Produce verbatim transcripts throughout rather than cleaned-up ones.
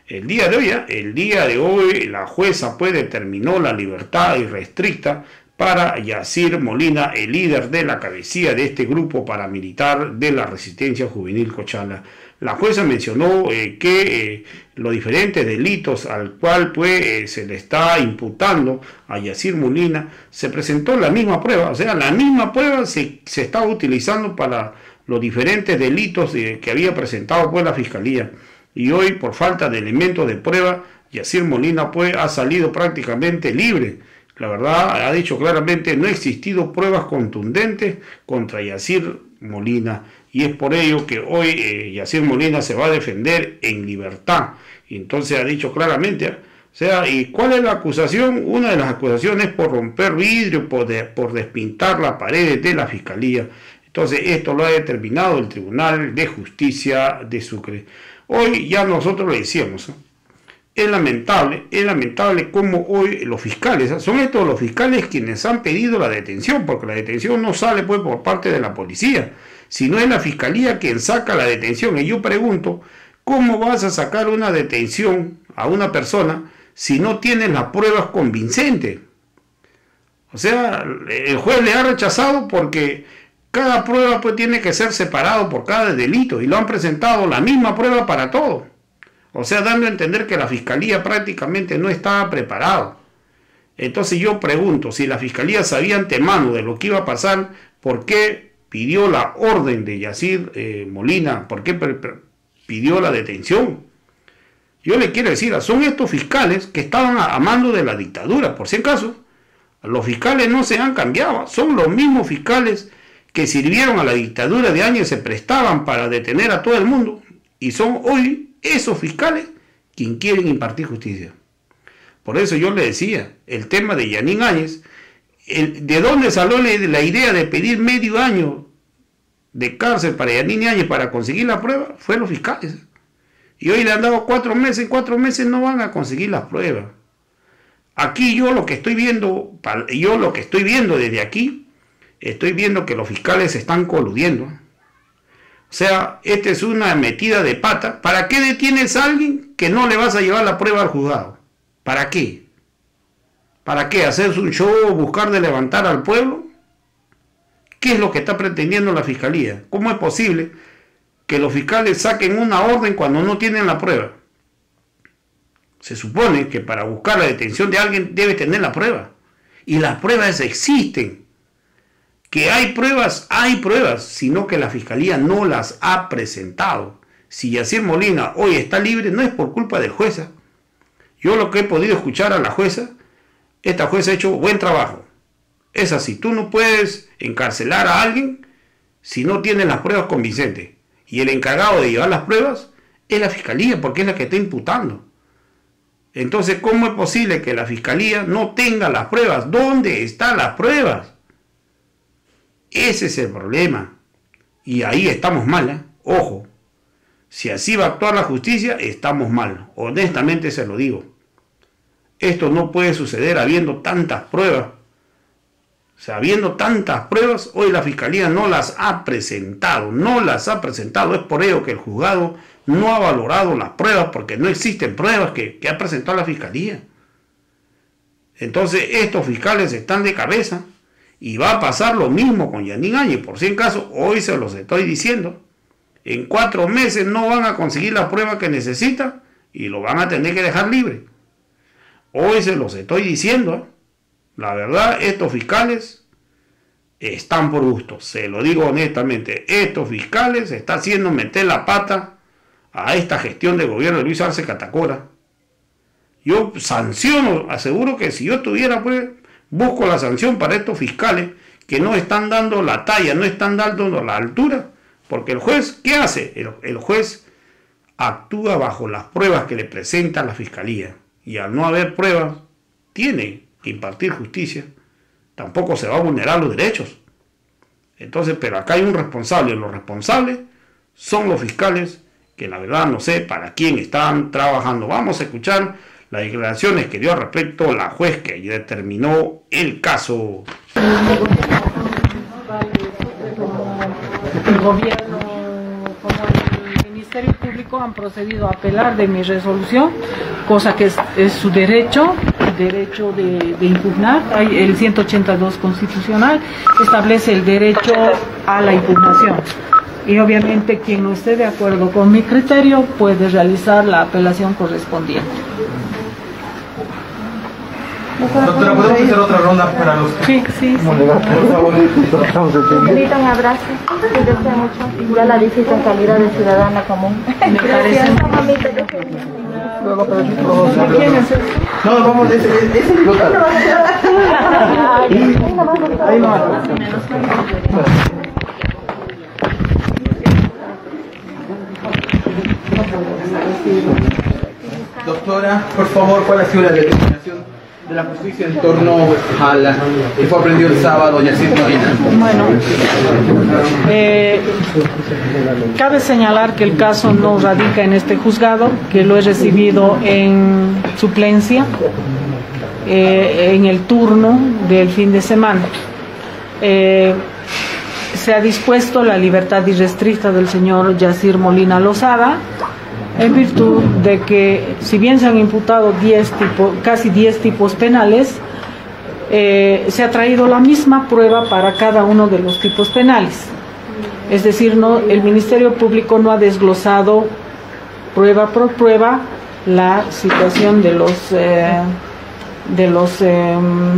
El día de hoy, ¿eh? el día de hoy la jueza pues determinó la libertad irrestricta para Yacir Molina, el líder de la cabecilla de este grupo paramilitar de la Resistencia Juvenil Cochala. La jueza mencionó eh, que eh, los diferentes delitos al cual pues, eh, se le está imputando a Yacir Molina, se presentó la misma prueba, o sea, la misma prueba se, se estaba utilizando para los diferentes delitos eh, que había presentado pues, la Fiscalía. Y hoy, por falta de elementos de prueba, Yacir Molina pues, ha salido prácticamente libre. La verdad, ha dicho claramente, no ha existido pruebas contundentes contra Yacir Molina. Y es por ello que hoy eh, Yacir Molina se va a defender en libertad. Y entonces ha dicho claramente, ¿eh? o sea, ¿y cuál es la acusación? Una de las acusaciones es por romper vidrio, por, de, por despintar las paredes de la Fiscalía. Entonces esto lo ha determinado el Tribunal de Justicia de Sucre. Hoy ya nosotros lo decíamos, ¿eh? es lamentable, es lamentable cómo hoy los fiscales, ¿eh? son estos los fiscales quienes han pedido la detención, porque la detención no sale pues por parte de la policía, sino es la Fiscalía quien saca la detención. Y yo pregunto, ¿cómo vas a sacar una detención a una persona si no tienes las pruebas convincentes? O sea, el juez le ha rechazado porque cada prueba pues tiene que ser separado por cada delito y lo han presentado la misma prueba para todo. O sea, dando a entender que la Fiscalía prácticamente no estaba preparada. Entonces yo pregunto, si la Fiscalía sabía antemano de lo que iba a pasar, ¿por qué pidió la orden de Yacir eh, Molina? ¿Por qué pidió la detención? Yo le quiero decir, son estos fiscales que estaban a mando de la dictadura, por si acaso. Los fiscales no se han cambiado, son los mismos fiscales que sirvieron a la dictadura de años y se prestaban para detener a todo el mundo, y son hoy esos fiscales quienes quieren impartir justicia. Por eso yo le decía, el tema de Yanín Áñez, el, ¿de dónde salió la idea de pedir medio año de cárcel para Yanín Áñez para conseguir la prueba? Fue los fiscales. Y hoy le han dado cuatro meses, en cuatro meses no van a conseguir las pruebas. Aquí yo lo que estoy viendo, yo lo que estoy viendo desde aquí, estoy viendo que los fiscales se están coludiendo. O sea, esta es una metida de pata. ¿Para qué detienes a alguien que no le vas a llevar la prueba al juzgado? ¿Para qué? ¿Para qué? ¿Hacerse un show, buscar de levantar al pueblo? ¿Qué es lo que está pretendiendo la Fiscalía? ¿Cómo es posible que los fiscales saquen una orden cuando no tienen la prueba? Se supone que para buscar la detención de alguien debe tener la prueba. Y las pruebas existen. Que hay pruebas, hay pruebas, sino que la Fiscalía no las ha presentado. Si Yacir Molina hoy está libre, no es por culpa del juez. Yo lo que he podido escuchar a la jueza, esta jueza ha hecho buen trabajo. Es así, tú no puedes encarcelar a alguien si no tienes las pruebas convincentes. Y el encargado de llevar las pruebas es la Fiscalía, porque es la que está imputando. Entonces, ¿cómo es posible que la Fiscalía no tenga las pruebas? ¿Dónde están las pruebas? Ese es el problema. Y ahí estamos mal, ¿eh? Ojo. Si así va a actuar la justicia, estamos mal. Honestamente se lo digo. Esto no puede suceder habiendo tantas pruebas. O sea, habiendo tantas pruebas, hoy la Fiscalía no las ha presentado. No las ha presentado. Es por ello que el juzgado no ha valorado las pruebas, porque no existen pruebas que, que ha presentado la Fiscalía. Entonces, estos fiscales están de cabeza. Y va a pasar lo mismo con Yanín Áñez. Por si en caso, hoy se los estoy diciendo. En cuatro meses no van a conseguir la prueba que necesitan y lo van a tener que dejar libre. Hoy se los estoy diciendo. ¿eh? La verdad, estos fiscales están por gusto. Se lo digo honestamente. Estos fiscales están haciendo meter la pata a esta gestión de gobierno de Luis Arce Catacora. Yo sanciono, aseguro que si yo tuviera pues... busco la sanción para estos fiscales que no están dando la talla, no están dando la altura, porque el juez, ¿qué hace? El, el juez actúa bajo las pruebas que le presenta la Fiscalía, y al no haber pruebas, tiene que impartir justicia, tampoco se va a vulnerar los derechos. Entonces, pero acá hay un responsable, los responsables son los fiscales, que la verdad no sé para quién están trabajando. Vamos a escuchar las declaraciones que dio al respecto la juez que determinó el caso. El gobierno, como el Ministerio Público han procedido a apelar de mi resolución, cosa que es, es su derecho, derecho de, de impugnar. Hay el ciento ochenta y dos constitucional establece el derecho a la impugnación. Y obviamente quien no esté de acuerdo con mi criterio puede realizar la apelación correspondiente. Doctora, ¿podemos hacer otra ronda para los que... Sí, sí, sí. Por favor. Necesito un abrazo. Que deseo mucho. Ya la visito en calidad de ciudadana común. Me parece. ¿Quién es eso? No, vamos, ese es el doctor. Ahí no. Doctora, por favor, ¿cuál ha sido la determinación de la justicia en torno a la que fue aprendido el sábado Yacir Molina? Bueno, eh, cabe señalar que el caso no radica en este juzgado, que lo he recibido en suplencia, eh, en el turno del fin de semana. Eh, se ha dispuesto la libertad irrestricta del señor Yacir Molina Lozada, en virtud de que, si bien se han imputado diez tipos, casi diez tipos penales, eh, se ha traído la misma prueba para cada uno de los tipos penales. Es decir, no, el Ministerio Público no ha desglosado prueba por prueba la situación de los eh, de los eh,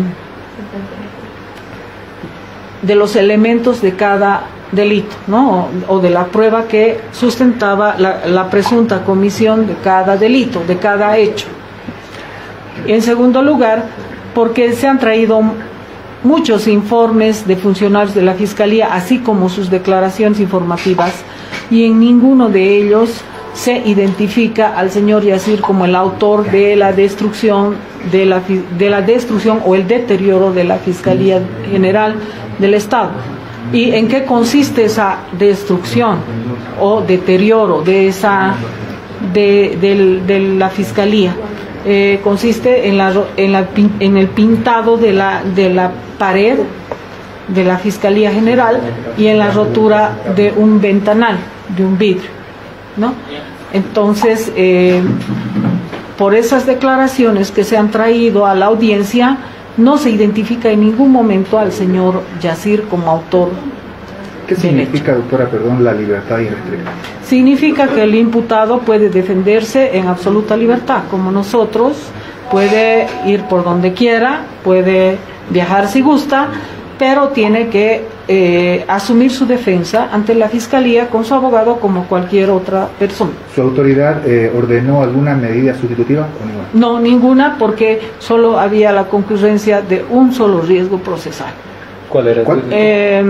de los elementos de cada delito, ¿no? O, o de la prueba que sustentaba la, la presunta comisión de cada delito, de cada hecho. Y en segundo lugar, porque se han traído muchos informes de funcionarios de la Fiscalía, así como sus declaraciones informativas, y en ninguno de ellos se identifica al señor Yacir como el autor de la destrucción de la, de la destrucción o el deterioro de la Fiscalía General del Estado. ¿Y en qué consiste esa destrucción o deterioro de esa de, de, de la Fiscalía? Eh, consiste en, la, en, la, en el pintado de la, de la pared de la Fiscalía General y en la rotura de un ventanal, de un vidrio, ¿no? Entonces, eh, por esas declaraciones que se han traído a la audiencia, no se identifica en ningún momento al señor Yacir como autor. ¿Qué significa, doctora, perdón, la libertad irrestricta? Significa que el imputado puede defenderse en absoluta libertad, como nosotros, puede ir por donde quiera, puede viajar si gusta, pero tiene que eh, asumir su defensa ante la Fiscalía con su abogado como cualquier otra persona. ¿Su autoridad eh, ordenó alguna medida sustitutiva o ninguna? No, ninguna, porque solo había la concurrencia de un solo riesgo procesal. ¿Cuál era? ¿Cuál? Eh,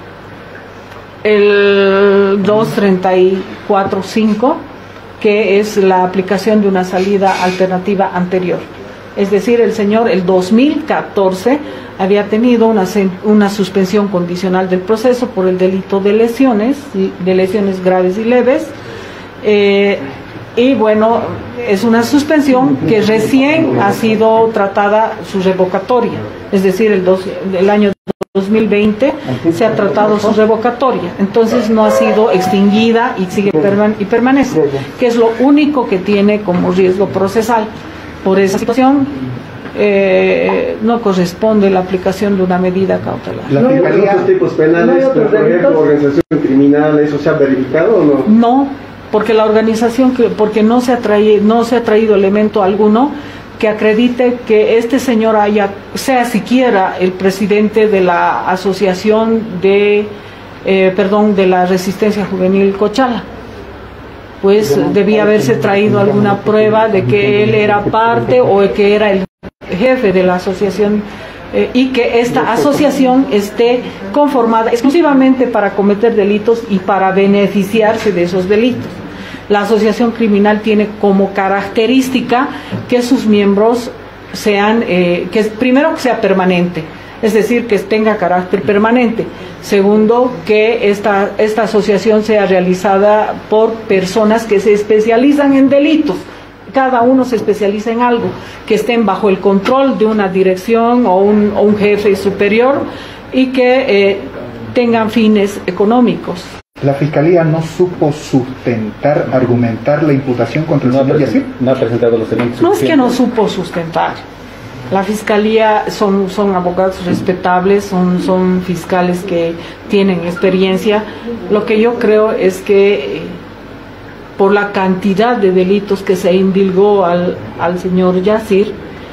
el doscientos treinta y cuatro punto cinco, que es la aplicación de una salida alternativa anterior. Es decir, el señor, el dos mil catorce, había tenido una, una suspensión condicional del proceso por el delito de lesiones, de lesiones graves y leves, eh, y bueno, es una suspensión que recién ha sido tratada su revocatoria, es decir, el, dos, el año dos mil veinte se ha tratado su revocatoria, entonces no ha sido extinguida y sigue perman y permanece, que es lo único que tiene como riesgo procesal. Por esa situación eh, no corresponde la aplicación de una medida cautelar. ¿No hay otros tipos penales, ¿No pero, por ejemplo, organización criminal, eso se ha verificado o no? No, porque la organización, que, porque no se ha traído, no se ha traído elemento alguno que acredite que este señor haya, sea siquiera el presidente de la asociación de, eh, perdón, de la Resistencia Juvenil Cochala. Pues debía haberse traído alguna prueba de que él era parte o de que era el jefe de la asociación eh, y que esta asociación esté conformada exclusivamente para cometer delitos y para beneficiarse de esos delitos. La asociación criminal tiene como característica que sus miembros sean, eh, que primero que sea permanente, es decir, que tenga carácter permanente. Segundo, que esta, esta asociación sea realizada por personas que se especializan en delitos. Cada uno se especializa en algo, que estén bajo el control de una dirección o un, o un jefe superior y que eh, tengan fines económicos. ¿La Fiscalía no supo sustentar, argumentar la imputación contra el no señor Yacir? No ha presentado los elementos. No es que no supo sustentar. La Fiscalía son, son abogados respetables, son, son fiscales que tienen experiencia. Lo que yo creo es que eh, por la cantidad de delitos que se indilgó al, al señor Yacir,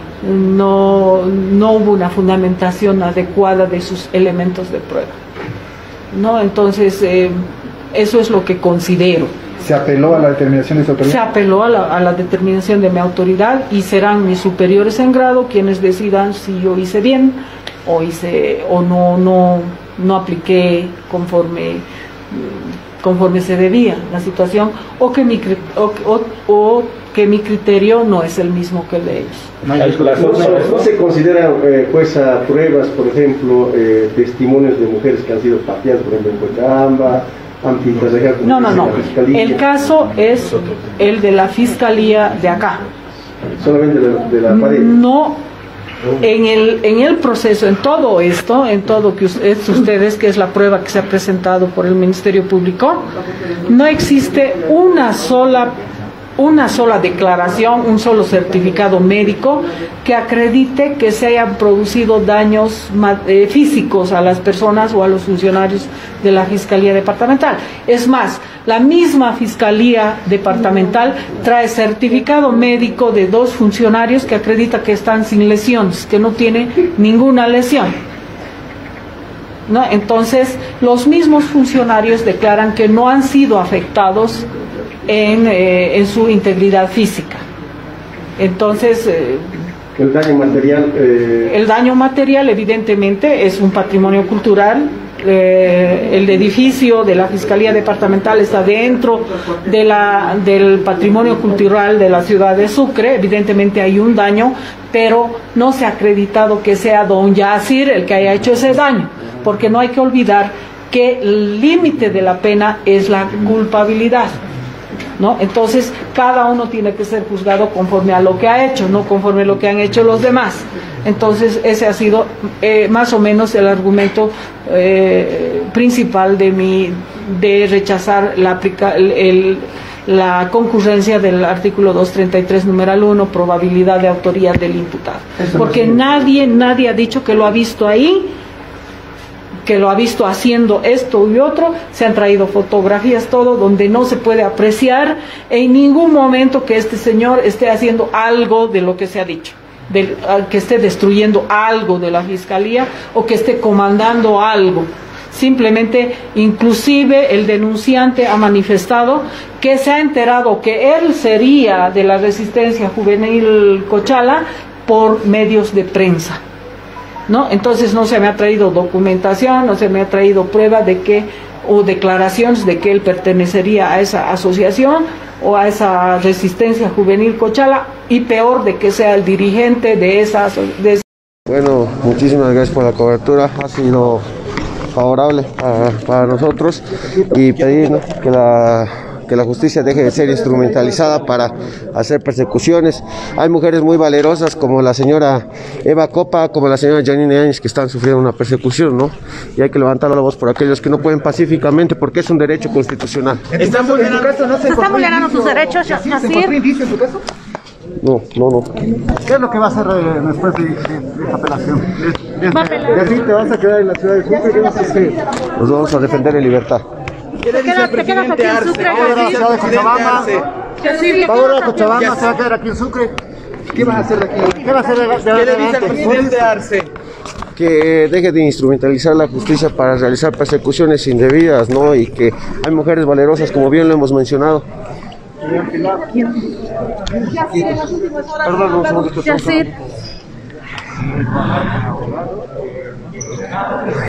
no, no hubo una fundamentación adecuada de sus elementos de prueba, ¿no? Entonces, eh, eso es lo que considero. ¿Se apeló a la determinación de su autoridad? Se apeló a la, a la determinación de mi autoridad y serán mis superiores en grado quienes decidan si yo hice bien o hice o no no no apliqué conforme conforme se debía la situación o que mi o, o, o que mi criterio no es el mismo que el de ellos. No, no, no se consideran eh, pues a pruebas, por ejemplo, eh, testimonios de mujeres que han sido pateadas, por ejemplo, en Cochabamba. No, no, no. El caso es el de la Fiscalía de acá. Solamente de la, de la pared. No, en el, en el proceso, en todo esto, en todo que ustedes, ustedes, que es la prueba que se ha presentado por el Ministerio Público, no existe una sola una sola declaración, un solo certificado médico que acredite que se hayan producido daños eh, físicos a las personas o a los funcionarios de la Fiscalía Departamental. Es más, la misma Fiscalía Departamental trae certificado médico de dos funcionarios que acredita que están sin lesiones, que no tienen ninguna lesión, ¿no? Entonces, los mismos funcionarios declaran que no han sido afectados En, eh, en su integridad física. Entonces, eh, el daño material eh... el daño material evidentemente es un patrimonio cultural. Eh, el edificio de la Fiscalía Departamental está dentro de la, del patrimonio cultural de la ciudad de Sucre. Evidentemente hay un daño, pero no se ha acreditado que sea don Yacir el que haya hecho ese daño, porque no hay que olvidar que el límite de la pena es la culpabilidad, ¿no? Entonces cada uno tiene que ser juzgado conforme a lo que ha hecho, no conforme a lo que han hecho los demás. Entonces ese ha sido eh, más o menos el argumento eh, principal de mi de rechazar la aplica, el, el, la concurrencia del artículo doscientos treinta y tres numeral uno, probabilidad de autoría del imputado, porque nadie nadie ha dicho que lo ha visto ahí, que lo ha visto haciendo esto y otro. Se han traído fotografías, todo, donde no se puede apreciar en ningún momento que este señor esté haciendo algo de lo que se ha dicho, de, que esté destruyendo algo de la Fiscalía o que esté comandando algo. Simplemente, inclusive el denunciante ha manifestado que se ha enterado que él sería de la Resistencia Juvenil Cochala por medios de prensa, ¿no? Entonces no se me ha traído documentación, no se me ha traído prueba de que, o declaraciones de que él pertenecería a esa asociación o a esa Resistencia Juvenil Cochala, y peor, de que sea el dirigente de esa, de esa... Bueno, muchísimas gracias por la cobertura, ha sido favorable para, para nosotros, y pedir, ¿no?, que la que la justicia deje de ser instrumentalizada para hacer persecuciones. Hay mujeres muy valerosas como la señora Eva Copa, como la señora Janine Áñez, que están sufriendo una persecución, ¿no? Y hay que levantar la voz por aquellos que no pueden pacíficamente, porque es un derecho constitucional. ¿Están vulnerando, caso, no se ¿Están vulnerando sus derechos, Yacir? ¿Se encontró indicio en su caso? No, no, no. ¿Qué es lo que va a hacer eh, después de, de, de esta apelación? Va a apelar. ¿Yacir, te vas a quedar en la ciudad de Sucre? ¿Qué vas a hacer? Nos vamos a defender en libertad. ¿Te quedas, te quedas aquí en Sucre? Va a ir a la ciudad de Cochabamba. Va a ir a Cochabamba, se va a quedar aquí en Sucre. ¿Qué vas a hacer de aquí? ¿Qué va a hacer de, de, de, ¿Qué le dice al presidente Arce? Que deje de instrumentalizar la justicia para realizar persecuciones indebidas, ¿no? Y que hay mujeres valerosas, como bien lo hemos mencionado. Perdón, un segundito. Yacir.